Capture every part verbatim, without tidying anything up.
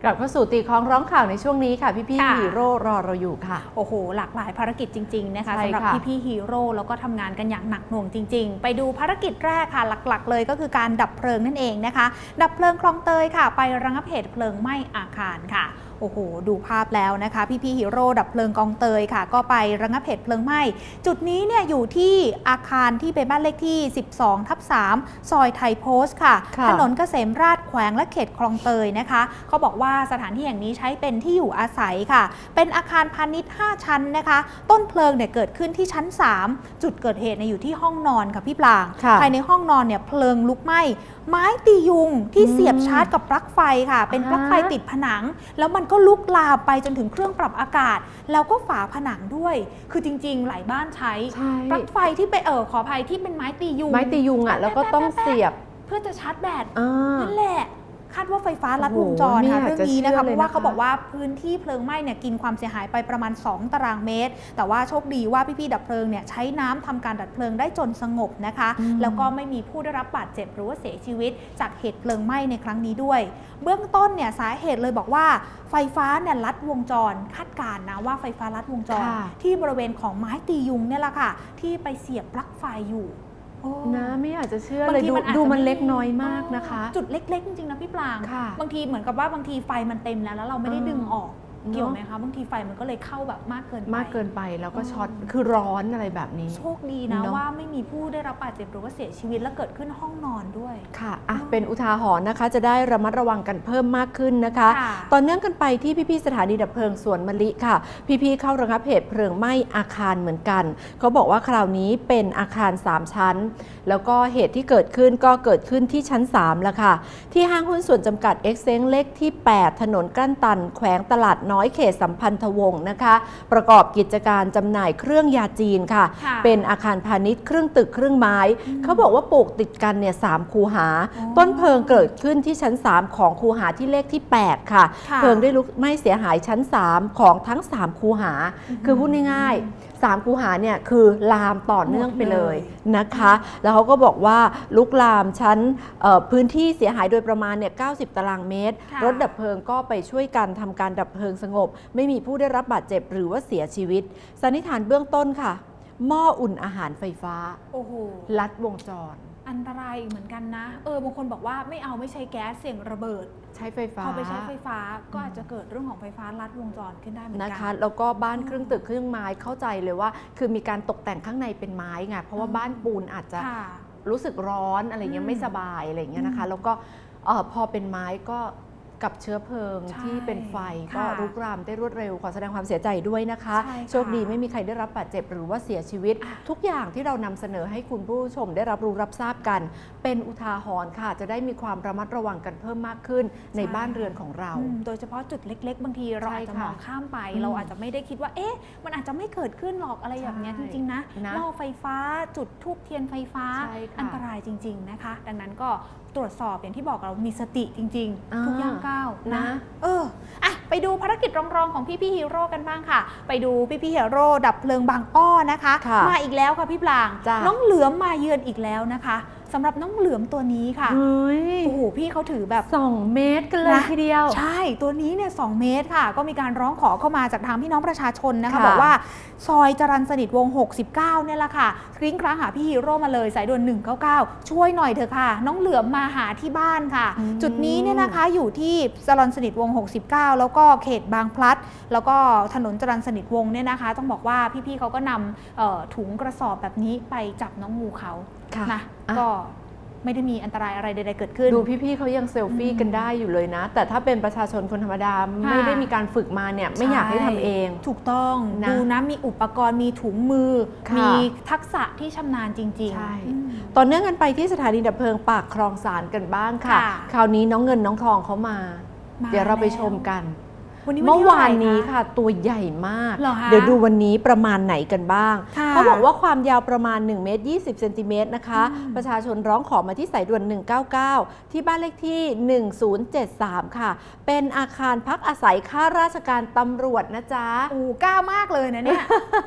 กลับเข้าสู่ตีคล้องร้องข่าวในช่วงนี้ค่ะพี่พี่ฮีโร่รอเราอยู่ค่ะโอ้โหหลากหลายภารกิจจริงๆนะคะสำหรับพี่พี่ฮีโร่แล้วก็ทำงานกันอย่างหนักหน่วงจริงๆไปดูภารกิจแรกค่ะหลักๆเลยก็คือการดับเพลิงนั่นเองนะคะดับเพลิงคลองเตยค่ะไประงับเหตุเพลิงไหม้อาคารค่ะโอ้โหดูภาพแล้วนะคะพี่พี่ฮีโร่ดับเพลิงกองเตยค่ะก็ไประงับเหตุเพลิงไหม้จุดนี้เนี่ยอยู่ที่อาคารที่เป็นบ้านเลขที่สิบสองทับสามซอยไทยโพสต์ค่ะถนนเกษมราษฎร์แขวงและเขตคลองเตยนะคะเขาบอกว่าสถานที่แห่งนี้ใช้เป็นที่อยู่อาศัยค่ะเป็นอาคารพาณิชย์ห้าชั้นนะคะต้นเพลิงเนี่ยเกิดขึ้นที่ชั้นสามจุดเกิดเหตุเนี่ยอยู่ที่ห้องนอนค่ะพี่ปลางภายในห้องนอนเนี่ยเพลิงลุกไหม้ไม้ตียุงที่เสียบชาร์จกับปลั๊กไฟค่ะเป็นปลั๊กไฟติดผนังแล้วมันก็ลุกลามไปจนถึงเครื่องปรับอากาศแล้วก็ฝาผนังด้วยคือจริงๆหลายบ้านใช้ปลั๊กไฟที่ไปเออขออภัยที่เป็นไม้ตียุงไม้ตียุงอ่ะแล้วก็ต้องเสียบเพื่อจะชาร์จแบตนั่นแหละคาดว่าไฟฟ้าลัดวงจรค่ะเรื่องนี้นะคะเพราะว่าเขาบอกว่าพื้นที่เพลิงไหม้เนี่ยกินความเสียหายไปประมาณสองตารางเมตรแต่ว่าโชคดีว่าพี่ๆดับเพลิงเนี่ยใช้น้ำทำการดับเพลิงได้จนสงบนะคะแล้วก็ไม่มีผู้ได้รับบาดเจ็บหรือว่าเสียชีวิตจากเหตุเพลิงไหม้ในครั้งนี้ด้วยเบื้องต้นเนี่ยสาเหตุเลยบอกว่าไฟฟ้าเนี่ยลัดวงจรคาดการณ์นะว่าไฟฟ้าลัดวงจรที่บริเวณของไม้ตียุงเนี่ยแหละค่ะที่ไปเสียบปลั๊กไฟอยู่นะไม่อยากจะเชื่อเลยดูดูมันเล็กน้อยมากนะคะจุดเล็กๆจริงๆนะพี่ปลางบางทีเหมือนกับว่าบางทีไฟมันเต็มแล้วแล้วเราไม่ได้ดึงออกเกี่ยวไหมคะบางทีไฟมันก็เลยเข้าแบบมากเกินไปมากเกินไปแล้วก็ช็อตคือร้อนอะไรแบบนี้โชคดีนะว่าไม่มีผู้ได้รับบาดเจ็บหรือว่าเสียชีวิตและเกิดขึ้นห้องนอนด้วยค่ะอ่ะเป็นอุทาหรณ์นะคะจะได้ระมัดระวังกันเพิ่มมากขึ้นนะคะต่อเนื่องกันไปที่พี่ๆสถานีดับเพลิงสวนมะลิค่ะพี่ๆเข้าระงับเหตุเพลิงไหม้อาคารเหมือนกันเขาบอกว่าคราวนี้เป็นอาคารสามชั้นแล้วก็เหตุที่เกิดขึ้นก็เกิดขึ้นที่ชั้นสามแล้วค่ะที่ห้างหุ้นส่วนจำกัดเอ็กเซนเลขที่แปดถนนกั้นตันแขวงตลาดน้อยเขตสัมพันธวงศ์นะคะประกอบกิจการจำหน่ายเครื่องยาจีนค่ะเป็นอาคารพาณิชย์ครึ่งตึกครึ่งไม้เขาบอกว่าปลูกติดกันเนี่ยสามคูหาต้นเพลิงเกิดขึ้นที่ชั้นสามของคูหาที่เลขที่แปดค่ะเพลิงได้ลุกไหม้เสียหายชั้นสามของทั้งสามคูหาคือพูดง่ายๆสามคูหาเนี่ยคือลามต่อเนื่องไปเลยนะคะแล้วเขาก็บอกว่าลุกลามชั้นพื้นที่เสียหายโดยประมาณเนี่ยเก้าสิบตารางเมตรรถดับเพลิงก็ไปช่วยกันทำการดับเพลิงสงบไม่มีผู้ได้รับบาดเจ็บหรือว่าเสียชีวิตสันนิษฐานเบื้องต้นค่ะหม้ออุ่นอาหารไฟฟ้าโอ้โหลัดวงจรอันตรายเหมือนกันนะเออบางคนบอกว่าไม่เอาไม่ใช้แก๊สเสี่ยงระเบิดใช้ไฟฟ้าพอไปใช้ไฟฟ้าก็อาจจะเกิดเรื่องของไฟฟ้าลัดวงจรขึ้นได้เหมือนกันนะคะแล้วก็บ้านครึ่งตึกครึ่งไม้เข้าใจเลยว่าคือมีการตกแต่งข้างในเป็นไม้ไงเพราะว่าบ้านปูนอาจจะรู้สึกร้อนอะไรเงี้ยไม่สบายอะไรเงี้ยนะคะแล้วก็พอเป็นไม้ก็กับเชื้อเพลิงที่เป็นไฟก็รุกรามได้รวดเร็วขอแสดงความเสียใจด้วยนะคะโชคดีไม่มีใครได้รับบาดเจ็บหรือว่าเสียชีวิตทุกอย่างที่เรานำเสนอให้คุณผู้ชมได้รับรู้รับทราบกันเป็นอุทาหรณ์ค่ะจะได้มีความระมัดระวังกันเพิ่มมากขึ้นในบ้านเรือนของเราโดยเฉพาะจุดเล็กๆบางทีเราอาจจะมองข้ามไปเราอาจจะไม่ได้คิดว่าเอ๊ะมันอาจจะไม่เกิดขึ้นหรอกอะไรแบบนี้จริงๆนะหม้อไฟฟ้าจุดทูบเทียนไฟฟ้าอันตรายจริงๆนะคะดังนั้นก็ตรวจสอบอย่างที่บอกเรามีสติจริงๆทุกย่างก้าวนะเอออ่ะไปดูภารกิจรองๆของพี่พี่ฮีโร่กันบ้างค่ะไปดูพี่พี่ฮีโร่ดับเพลิงบางอ้อนะคะมาอีกแล้วค่ะพี่ปลางน้องเหลือมมาเยือนอีกแล้วนะคะสำหรับน้องเหลือมตัวนี้ค่ะโอ้โหพี่เขาถือแบบสองเมตรกันเลยทีเดียวใช่ตัวนี้เนี่ยสองเมตรค่ะก็มีการร้องขอเข้ามาจากทางพี่น้องประชาชนนะคะบอกว่าซอยจรัญสนิทวงศ์หกสิบเก้าเนี่ยแหละค่ะกริ้งครั้งหาพี่ฮีโร่มาเลยสายด่วนหนึ่งเก้าเก้าช่วยหน่อยเถอะค่ะน้องเหลือมมาหาที่บ้านค่ะจุดนี้เนี่ยนะคะอยู่ที่จรัญสนิทวงศ์หกสิบเก้าแล้วก็เขตบางพลัดแล้วก็ถนนจรัญสนิทวงศ์เนี่ยนะคะต้องบอกว่าพี่ๆเขาก็นำถุงกระสอบแบบนี้ไปจับน้องงูเขานะก็ไม่ได้มีอันตรายอะไรใดๆเกิดขึ้นดูพี่ๆเขายังเซลฟี่กันได้อยู่เลยนะแต่ถ้าเป็นประชาชนคนธรรมดาไม่ได้มีการฝึกมาเนี่ยไม่อยากให้ทำเองถูกต้องดูนะมีอุปกรณ์มีถุงมือมีทักษะที่ชำนาญจริงๆต่อเนื่องกันไปที่สถานีดับเพลิงปากคลองสารกันบ้างค่ะคราวนี้น้องเงินน้องทองเขามาเดี๋ยวเราไปชมกันเมื่อวานนี้ค่ะตัวใหญ่มากเดี๋ยวดูวันนี้ประมาณไหนกันบ้างเขาบอกว่าความยาวประมาณหนึ่งเมตรยี่สิบเซนติเมตรนะคะประชาชนร้องขอมาที่สายด่วนหนึ่งเก้าเก้าที่บ้านเลขที่หนึ่งศูนย์เจ็ดสามค่ะเป็นอาคารพักอาศัยข้าราชการตำรวจนะจ๊ะโอ้กล้ามากเลยนะเนี่ยต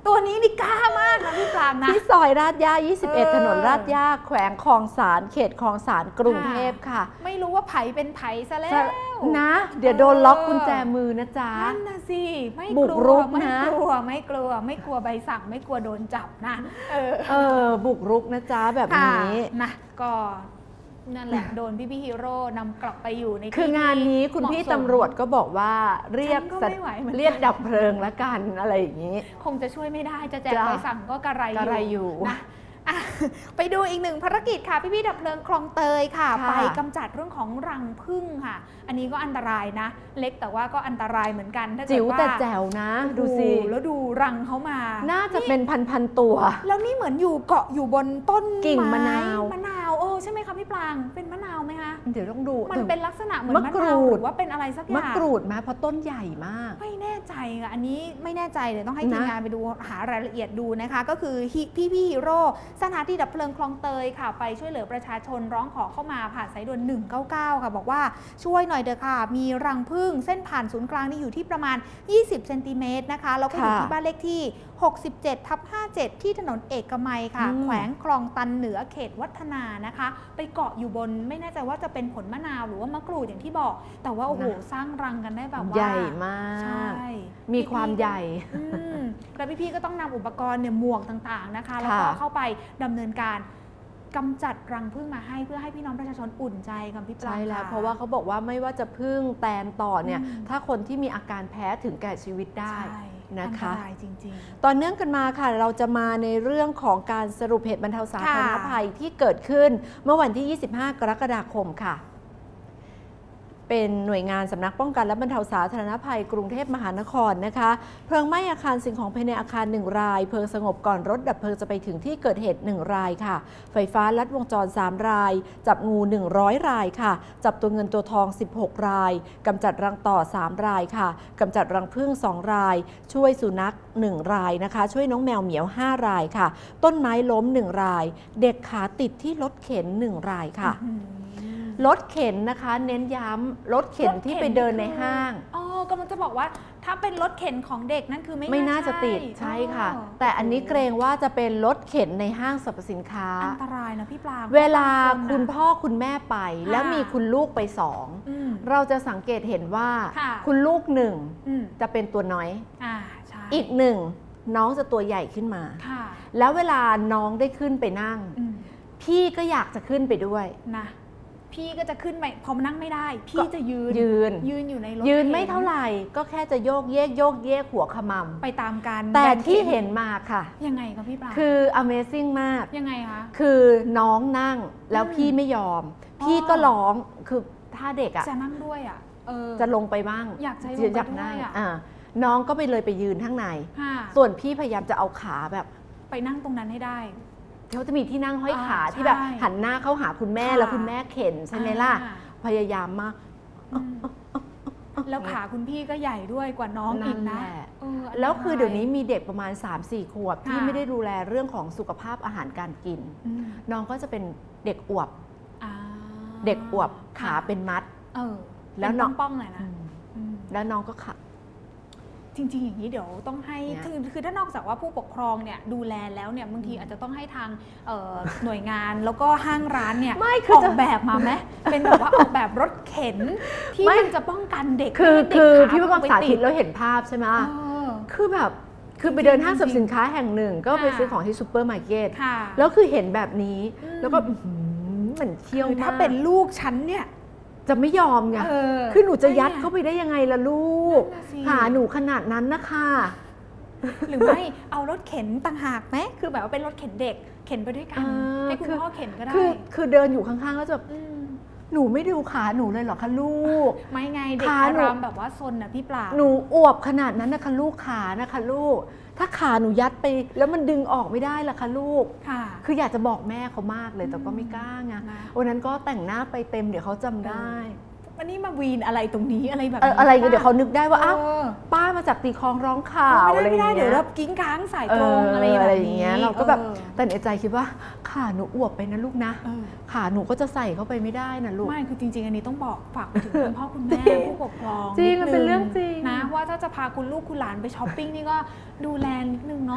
ตัวนี้นี่กล้ามากนะพี่ปรางนะที่ซอยลาดย่ายี่สิบเอ็ดเออถนนลาดย่าแขวงคลองสารเขตคลองสารกรุงเทพค่ะไม่รู้ว่าไผเป็นไผซะแล้วนะ เดี๋ยวโดนล็อกกุญแจมือนะจ๊ะนั่นนะสิไม่บุกรุกนะไม่กลัวไม่กลัวไม่กลัวใบสั่งไม่กลัวโดนจับนะเออเออบุกรุกนะจ๊ะแบบนี้นะก็นั่นแหละโดนพี่พี่ฮีโร่นำกลับไปอยู่ในคืองานนี้คุณพี่ตำรวจก็บอกว่าเรียกเรียกดับเพลิงละกันอะไรอย่างนี้คงจะช่วยไม่ได้จะแจกใบสั่งก็กระไรอยู่นะไปดูอีกหนึ่งภารกิจค่ะพี่พี่ดับเพลิงคลองเตยค่ะไปกำจัดเรื่องของรังผึ้งค่ะอันนี้ก็อันตรายนะเล็กแต่ว่าก็อันตรายเหมือนกันถ้าเกิดว่าจิ๋วแต่แจ๋วนะดูสิแล้วดูรังเขามาน่าจะเป็นพันๆตัวแล้วนี่เหมือนอยู่เกาะอยู่บนต้นกิ่งมะนาวมะนาวโอ้ใช่ไหมคะพี่ปรางเป็นมะนาวไหมคะเดี๋ยวต้องดูมันเป็นลักษณะเหมือนมะนาวหรือว่าเป็นอะไรสักอย่างมะกรูดไหมเพราะต้นใหญ่มากไม่แน่ใจค่ะอันนี้ไม่แน่ใจเลยต้องให้ทีมงานไปดูหารายละเอียดดูนะคะก็คือพี่พี่ฮีโร่สถานที่ดับเพลิงคลองเตยค่ะไปช่วยเหลือประชาชนร้องขอเข้ามาผ่านสายด่วนหนึ่งเก้าเก้าค่ะบอกว่าช่วยหน่อยเถอะค่ะมีรังผึ้งเส้นผ่านศูนย์กลางนี่อยู่ที่ประมาณยี่สิบเซนติเมตรนะคะแล้วก็อยู่ที่บ้านเลขที่หกสิบเจ็ดทับห้าสิบเจ็ดที่ถนนเอกมัยค่ะแขวงคลองตันเหนือเขตวัฒนานะคะไปเกาะอยู่บนไม่แน่ใจว่าจะเป็นผลมะนาวหรือว่ามะกรูดอย่างที่บอกแต่ว่าโอ้โหสร้างรังกันได้แบบว่าใหญ่มากใช่มีความใหญ่แล้วพี่ๆก็ต้องนำอุปกรณ์เนี่ยหมวกต่างๆนะคะแล้วก็เข้าไปดำเนินการกำจัดรังผึ้งมาให้เพื่อให้พี่น้องประชาชนอุ่นใจกับพี่ปลาใช่แล้วเพราะว่าเขาบอกว่าไม่ว่าจะผึ้งแตนต่อเนี่ยถ้าคนที่มีอาการแพ้ถึงแก่ชีวิตได้นะคะอันตรายจริงๆตอนเนื่องกันมาค่ะเราจะมาในเรื่องของการสรุปเหตุบรรเทาสาธารณภัยที่เกิดขึ้นเมื่อวันที่ยี่สิบห้ากรกฎาคมค่ะเป็นหน่วยงานสำนักป้องกันและบรรเทาสาธารณภัยกรุงเทพมหานครนะคะเพลิงไหม้อาคารสิ่งของภายในอาคารหนึ่งรายเพลิงสงบก่อนรถดับเพลิงจะไปถึงที่เกิดเหตุหนึ่งรายค่ะไฟฟ้าลัดวงจรสามรายจับงูหนึ่งร้อยรายค่ะจับตัวเงินตัวทองสิบหกรายกำจัดรังต่อสามรายค่ะกำจัดรังผึ้งสองรายช่วยสุนัขหนึ่งรายนะคะช่วยน้องแมวเหมียวห้ารายค่ะต้นไม้ล้มหนึ่งรายเด็กขาติดที่รถเข็นหนึ่งรายค่ะรถเข็นนะคะเน้นย้ำรถเข็นที่ไปเดินในห้างอ๋อกำลังจะบอกว่าถ้าเป็นรถเข็นของเด็กนั่นคือไม่ไม่น่าจะติดใช่ค่ะแต่อันนี้เกรงว่าจะเป็นรถเข็นในห้างสรรพสินค้าอันตรายนะพี่ปลาเวลาคุณพ่อคุณแม่ไปแล้วมีคุณลูกไปสองเราจะสังเกตเห็นว่าคุณลูกหนึ่งจะเป็นตัวน้อยอีกหนึ่งน้องจะตัวใหญ่ขึ้นมาแล้วเวลาน้องได้ขึ้นไปนั่งพี่ก็อยากจะขึ้นไปด้วยนะพี่ก็จะขึ้นไปพอมานั่งไม่ได้พี่จะยืนยืนยืนอยู่ในรถยืนไม่เท่าไหร่ก็แค่จะโยกเยกโยกเยกหัวขมำไปตามกันแต่ที่เห็นมาค่ะยังไงคะพี่ปลาคือ Amazing มากยังไงคะคือน้องนั่งแล้วพี่ไม่ยอมพี่ก็ร้องคือถ้าเด็กอ่ะจะนั่งด้วยอ่ะจะลงไปบ้างอยากใช้ลงไปด้วยอ่ะน้องก็ไปเลยไปยืนข้างในส่วนพี่พยายามจะเอาขาแบบไปนั่งตรงนั้นให้ได้เขาจะมีที่นั่งห้อยขาที่แบบหันหน้าเข้าหาคุณแม่แล้วคุณแม่เข็นใช่ไหมล่ะพยายามมากแล้วขาคุณพี่ก็ใหญ่ด้วยกว่าน้องอีกนะแล้วคือเดี๋ยวนี้มีเด็กประมาณ สามสี่ ขวบที่ไม่ได้ดูแลเรื่องของสุขภาพอาหารการกินน้องก็จะเป็นเด็กอวบเด็กอวบขาเป็นมัดแล้วน้องป้องเลยนะแล้วน้องก็ขาจริงๆอย่างนี้เดี๋ยวต้องให้คือคือถ้านอกจากว่าผู้ปกครองเนี่ยดูแลแล้วเนี่ยบางทีอาจจะต้องให้ทางหน่วยงานแล้วก็ห้างร้านเนี่ยออกแบบมาไหมเป็นแบบว่าออกแบบรถเข็นที่มันจะป้องกันเด็กคือคือพี่ว่าสาธิตแล้วเห็นภาพใช่ไหมคือแบบคือไปเดินห้างสรรพสินค้าแห่งหนึ่งก็ไปซื้อของที่ซูเปอร์มาร์เก็ตแล้วคือเห็นแบบนี้แล้วก็เหมือนเที่ยวมากถ้าเป็นลูกฉันเนี่ยจะไม่ยอมไงคือหนูจะยัดเข้าไปได้ยังไงล่ะลูกขาหนูขนาดนั้นนะคะหรือไม่เอารถเข็นต่างหากไหมคือแบบว่าเป็นรถเข็นเด็กเข็นไปด้วยกันให้คุณพ่อเข็นก็ได้คือคือเดินอยู่ข้างๆแล้วจะแบบหนูไม่ดูขาหนูเลยเหรอคะลูกไม่ไงเด็กอารมณ์แบบว่าซนนะพี่ปลาหนูอวบขนาดนั้นนะคะลูกขานะคะลูกถ้าขาหนูยัดไปแล้วมันดึงออกไม่ได้ล่ะคะลูกคืออยากจะบอกแม่เขามากเลยแต่ก็ไม่กล้าไงวันนั้นก็แต่งหน้าไปเต็มเดี๋ยวเขาจำได้วันนี้มาวีนอะไรตรงนี้อะไรแบบอะไรเดี๋ยวเขานึกได้ว่าอ้าวป้ามาจากตีคลองร้องข่าวอะไรไม่ได้เดี๋ยวเรากิ้งก้างสายตรงอะไรแบบนี้เราก็แบบแต่ในใจคิดว่าขาหนูอวบไปนะลูกนะขาหนูก็จะใส่เข้าไปไม่ได้นะลูกไม่คือจริงๆอันนี้ต้องบอกฝากไปถึงคุณพ่อคุณแม่ผู้ปกครองจริงมันเป็นเรื่องจริงนะว่าถ้าจะพาคุณลูกคุณหลานไปช้อปปิ้งนี่ก็ดูแลนิดนึงเนาะจ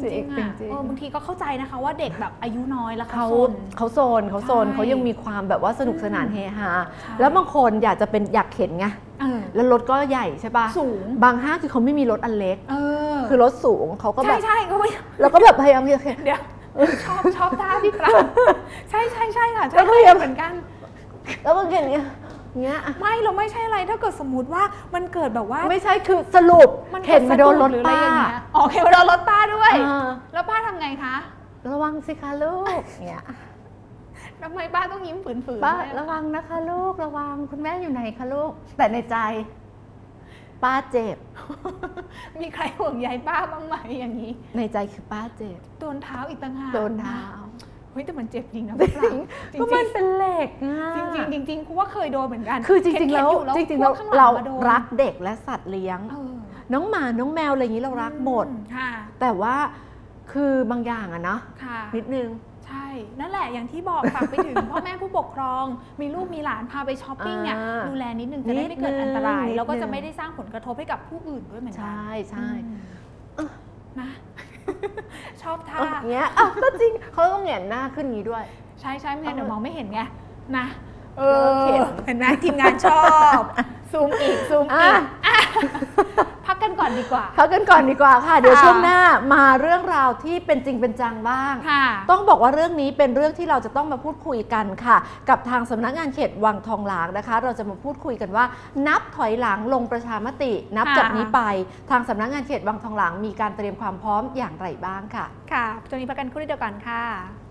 จริงอ่ะเออบางทีก็เข้าใจนะคะว่าเด็กแบบอายุน้อยแล้วเขาเขาโซนเขาโซนเขายังมีความแบบว่าสนุกสนานเฮฮาแล้วบางคนอยากจะเป็นอยากเข็นไงแล้วรถก็ใหญ่ใช่ป่ะสูงบางห้างคือเขาไม่มีรถอันเล็กเออคือรถสูงเขาก็แบบใช่ๆก็ไม่แล้วก็แบบพยายามจะเข็นเดี๋ยวชอบชอบท่าพี่ปราบใช่ใช่ใช่ค่ะใช่พยายามเหมือนกันแล้วบางทีเนี้ยเงี้ยไม่เราไม่ใช่อะไรถ้าเกิดสมมติว่ามันเกิดแบบว่าไม่ใช่คือสรุปเข็นมาโดนรถป้าอ๋อเข็นมาโดนรถป้าด้วยแล้วป้าทำไงคะระวังสิคะลูกเงี้ยทำไมป้าต้องยิ้มฝืนๆป้าระวังนะคะลูกระวังคุณแม่อยู่ไหนคะลูกแต่ในใจป้าเจ็บมีใครห่วงใยป้าบ้างไหมอย่างนี้ในใจคือป้าเจ็บโดนเท้าอีกต่างหากโดนเท้าเฮ้ยแต่มันเจ็บจริงนะพี่ปราบจริงก็มันเป็นเหล็กจริงจริงจริงเพราะว่าเคยโดนเหมือนกันคือจริงๆแล้วจริงๆแล้วเรารักเด็กและสัตว์เลี้ยงน้องหมาน้องแมวอะไรอย่างนี้เรารักหมดแต่ว่าคือบางอย่างอะนะนิดนึงใช่นั่นแหละอย่างที่บอกฝากไปถึงพ่อแม่ผู้ปกครองมีลูกมีหลานพาไปช้อปปิ้งเนี่ยดูแลนิดนึงจะได้ไม่เกิดอันตรายแล้วก็จะไม่ได้สร้างผลกระทบให้กับผู้อื่นด้วยเหมือนกันใช่ใช่นะชอบท่าเงี้ยอ้าวก็จริงเขาต้องเหงียนหน้าขึ้นงี้ด้วยใช่ใช่ไม่งั้นเดี๋ยวมองไม่เห็นไงนะเออเห็นไหมทีมงานชอบซูมอีกซูมอีกพักกันก่อนดีกว่าพักกันก่อนดีกว่าค่ะเดี๋ยวช่วงหน้ามาเรื่องราวที่เป็นจริงเป็นจังบ้างต้องบอกว่าเรื่องนี้เป็นเรื่องที่เราจะต้องมาพูดคุยกันค่ะกับทางสำนักงานเขตวังทองหลางนะคะเราจะมาพูดคุยกันว่านับถอยหลังลงประชามตินับจากนี้ไปทางสำนักงานเขตวังทองหลางมีการเตรียมความพร้อมอย่างไรบ้างค่ะค่ะตรงนี้พักกันครู่เดียวกันค่ะ